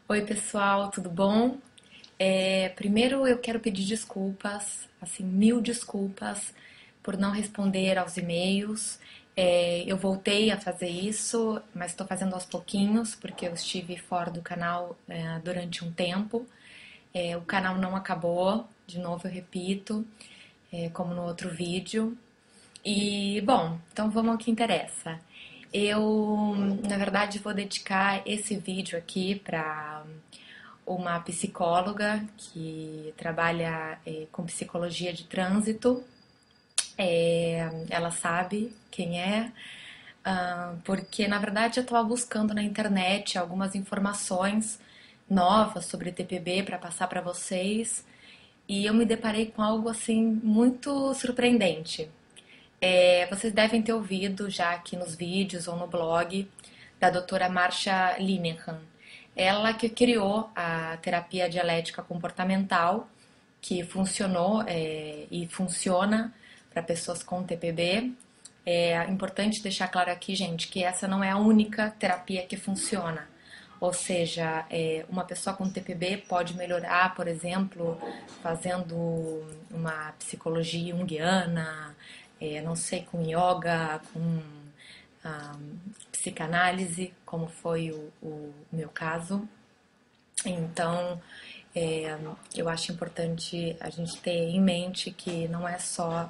Oi, pessoal, tudo bom? Primeiro eu quero pedir desculpas, assim, mil desculpas por não responder aos e-mails. Eu voltei a fazer isso, mas estou fazendo aos pouquinhos, porque eu estive fora do canal, durante um tempo. O canal não acabou, de novo eu repito, como no outro vídeo. E, bom, então vamos ao que interessa. Eu, na verdade, vou dedicar esse vídeo aqui para uma psicóloga que trabalha com psicologia de trânsito. Ela sabe quem é, porque na verdade eu estava buscando na internet algumas informações novas sobre TPB para passar para vocês e eu me deparei com algo assim muito surpreendente. Vocês devem ter ouvido já aqui nos vídeos ou no blog da doutora Marsha Linehan. Ela que criou a terapia dialética comportamental, que funcionou e funciona para pessoas com TPB. É importante deixar claro aqui, gente, que essa não é a única terapia que funciona. Ou seja, uma pessoa com TPB pode melhorar, por exemplo, fazendo uma psicologia junguiana, não sei, com yoga, com ah, psicanálise, como foi o meu caso. Então, é, eu acho importante a gente ter em mente que não é só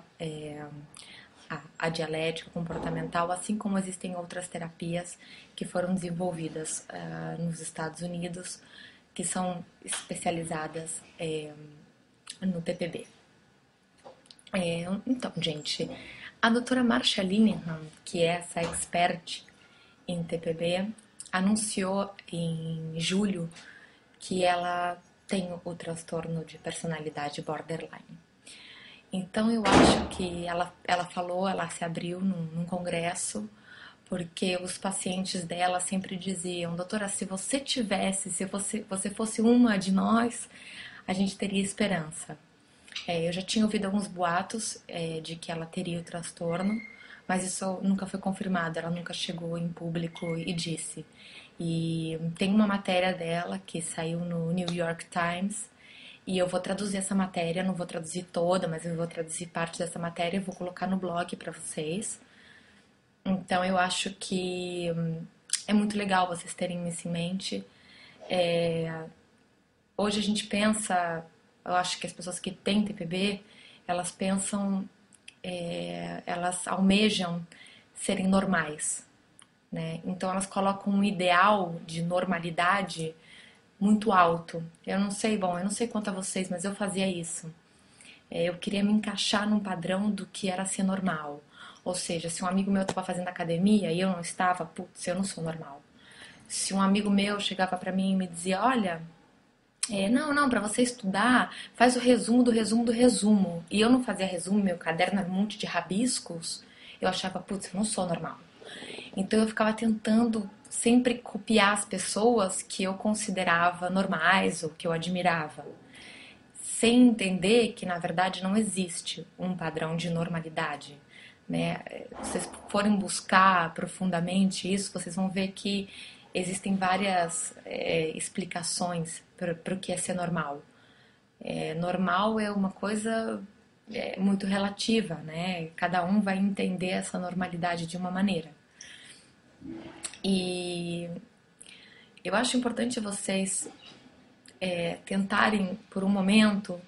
a dialética comportamental, assim como existem outras terapias que foram desenvolvidas nos Estados Unidos, que são especializadas no TPB. Então, gente, a doutora Marsha Linehan, que é essa expert em TPB, anunciou em julho que ela tem o transtorno de personalidade borderline. Então eu acho que ela falou, ela se abriu num congresso, porque os pacientes dela sempre diziam, doutora, se você tivesse, se você fosse uma de nós, a gente teria esperança. Eu já tinha ouvido alguns boatos de que ela teria o transtorno, mas isso nunca foi confirmado, ela nunca chegou em público e disse. E tem uma matéria dela que saiu no New York Times e eu vou traduzir essa matéria, não vou traduzir toda, mas eu vou traduzir parte dessa matéria e vou colocar no blog para vocês. Então eu acho que é muito legal vocês terem isso em mente. Hoje a gente pensa, eu acho que as pessoas que têm TPB, elas pensam, elas almejam serem normais, né? Então elas colocam um ideal de normalidade muito alto. Eu não sei, bom, eu não sei quanto a vocês, mas eu fazia isso. Eu queria me encaixar num padrão do que era ser normal. Ou seja, se um amigo meu estava fazendo academia e eu não estava, putz, eu não sou normal. Se um amigo meu chegava para mim e me dizia, olha, não, para você estudar, faz o resumo do resumo do resumo. E eu não fazia resumo, meu caderno era um monte de rabiscos. Eu achava, putz, eu não sou normal. Então eu ficava tentando sempre copiar as pessoas que eu considerava normais ou que eu admirava, sem entender que na verdade não existe um padrão de normalidade. Né? Se vocês forem buscar profundamente isso, vocês vão ver que existem várias explicações para o que é ser normal. Normal é uma coisa muito relativa, né? Cada um vai entender essa normalidade de uma maneira. E eu acho importante vocês tentarem, por um momento,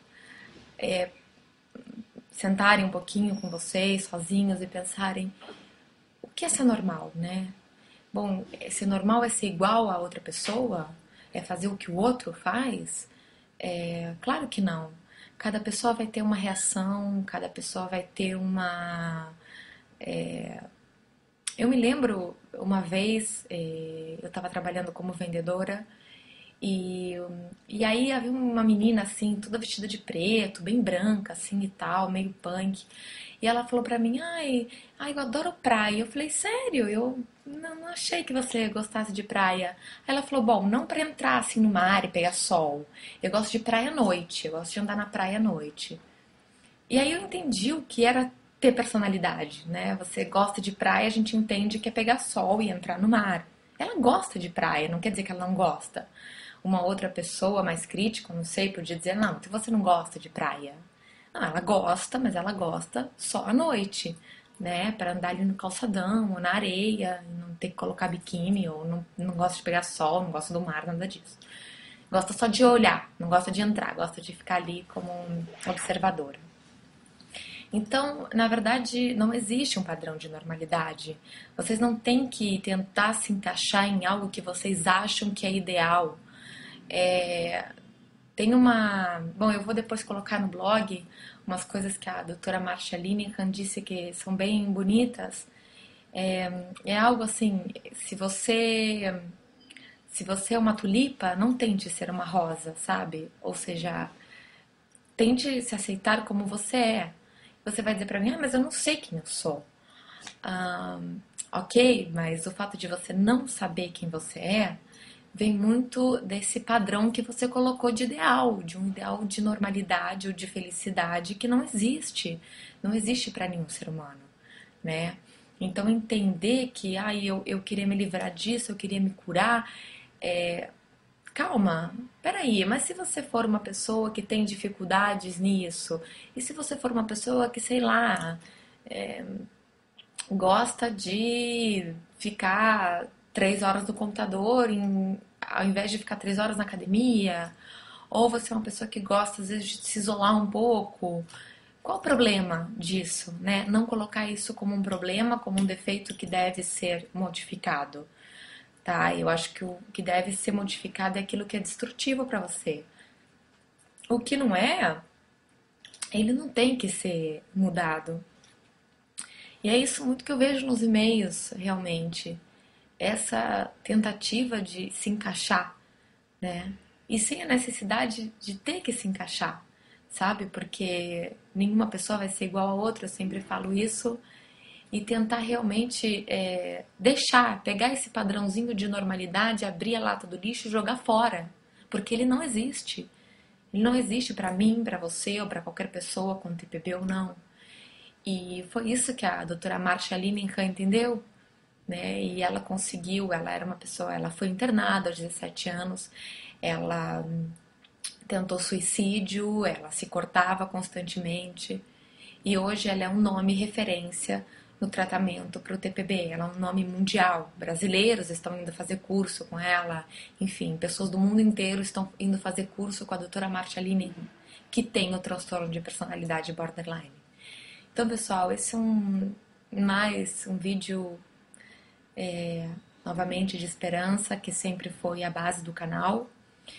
sentarem um pouquinho com vocês, sozinhos, e pensarem o que é ser normal, né? Bom, ser normal é ser igual a outra pessoa? É fazer o que o outro faz? Claro que não. Cada pessoa vai ter uma reação, cada pessoa vai ter uma. Eu me lembro uma vez, eu estava trabalhando como vendedora e, e aí havia uma menina assim, toda vestida de preto, bem branca assim e tal, meio punk. E ela falou pra mim, ai, eu adoro praia. Eu falei, sério? Eu não achei que você gostasse de praia. Aí ela falou, bom, não pra entrar assim no mar e pegar sol. Eu gosto de praia à noite, eu gosto de andar na praia à noite. E aí eu entendi o que era ter personalidade, né? Você gosta de praia, a gente entende que é pegar sol e entrar no mar. Ela gosta de praia, não quer dizer que ela não gosta. uma outra pessoa mais crítica, não sei, podia dizer, não, então você não gosta de praia. Não, ela gosta, mas ela gosta só à noite, né? Para andar ali no calçadão ou na areia, não ter que colocar biquíni, ou não gosta de pegar sol, não gosta do mar, nada disso. Gosta só de olhar, não gosta de entrar, gosta de ficar ali como um observadora. Então, na verdade, não existe um padrão de normalidade. Vocês não têm que tentar se encaixar em algo que vocês acham que é ideal. É, tem uma. Bom, eu vou depois colocar no blog umas coisas que a doutora Marcia Linehan disse que são bem bonitas. É algo assim, se você é uma tulipa, não tente ser uma rosa, sabe? Ou seja, tente se aceitar como você é. Você vai dizer pra mim, ah, mas eu não sei quem eu sou. Ah, ok, mas o fato de você não saber quem você é vem muito desse padrão que você colocou de um ideal de normalidade ou de felicidade que não existe. Não existe para nenhum ser humano, né? Então entender que eu queria me livrar disso, eu queria me curar, é, calma, peraí, mas se você for uma pessoa que tem dificuldades nisso, e se você for uma pessoa que, sei lá, gosta de ficar 3 horas no computador ao invés de ficar 3 horas na academia, ou você é uma pessoa que gosta às vezes de se isolar um pouco, qual o problema disso, né? Não colocar isso como um problema, como um defeito que deve ser modificado, tá? Eu acho que o que deve ser modificado é aquilo que é destrutivo para você. O que não é, ele não tem que ser mudado. E é isso muito que eu vejo nos e-mails, realmente. Essa tentativa de se encaixar, né? E sem a necessidade de ter que se encaixar, sabe? Porque nenhuma pessoa vai ser igual a outra, eu sempre falo isso. E tentar realmente deixar, pegar esse padrãozinho de normalidade, abrir a lata do lixo e jogar fora. Porque ele não existe. Ele não existe para mim, para você ou para qualquer pessoa com TPB ou não. E foi isso que a doutora Marcia Linehan entendeu, né? E ela conseguiu, ela era uma pessoa, ela foi internada aos 17 anos, ela tentou suicídio, ela se cortava constantemente e hoje ela é um nome referência no tratamento para o TPB, ela é um nome mundial. Brasileiros estão indo fazer curso com ela, enfim, pessoas do mundo inteiro estão indo fazer curso com a doutora Marcia Linehan, que tem o transtorno de personalidade borderline. Então, pessoal, esse é mais um vídeo novamente de esperança, que sempre foi a base do canal.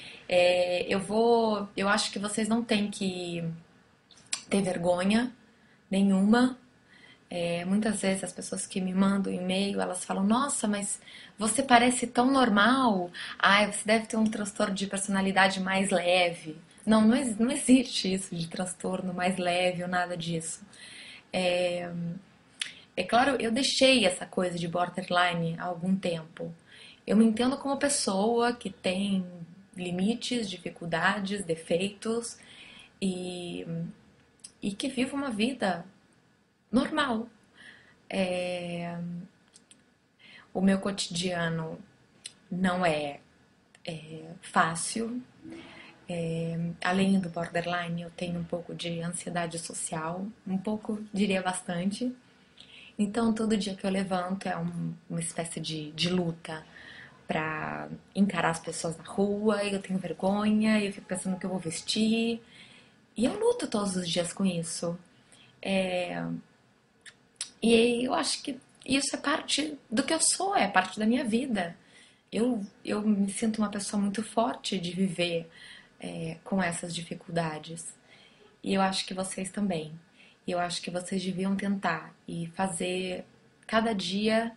Eu acho que vocês não têm que ter vergonha nenhuma. Muitas vezes as pessoas que me mandam e-mail, elas falam, nossa, mas você parece tão normal. Ah, você deve ter um transtorno de personalidade mais leve. Não, não existe isso de transtorno mais leve ou nada disso. É, É claro, eu deixei essa coisa de borderline há algum tempo. Eu me entendo como pessoa que tem limites, dificuldades, defeitos e, e que vive uma vida normal. É, o meu cotidiano não é fácil. Além do borderline, eu tenho um pouco de ansiedade social, um pouco, diria bastante. Então, todo dia que eu levanto é uma espécie de luta pra encarar as pessoas na rua, e eu tenho vergonha, e eu fico pensando no que eu vou vestir. E eu luto todos os dias com isso. É, E eu acho que isso é parte do que eu sou, é parte da minha vida. Eu me sinto uma pessoa muito forte de viver com essas dificuldades. E eu acho que vocês também. E eu acho que vocês deviam tentar e fazer cada dia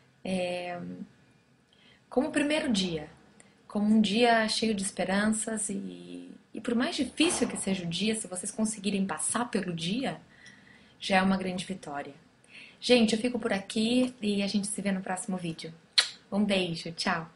como o primeiro dia, como um dia cheio de esperanças e por mais difícil que seja o dia, se vocês conseguirem passar pelo dia, já é uma grande vitória. Gente, eu fico por aqui e a gente se vê no próximo vídeo. Um beijo, tchau!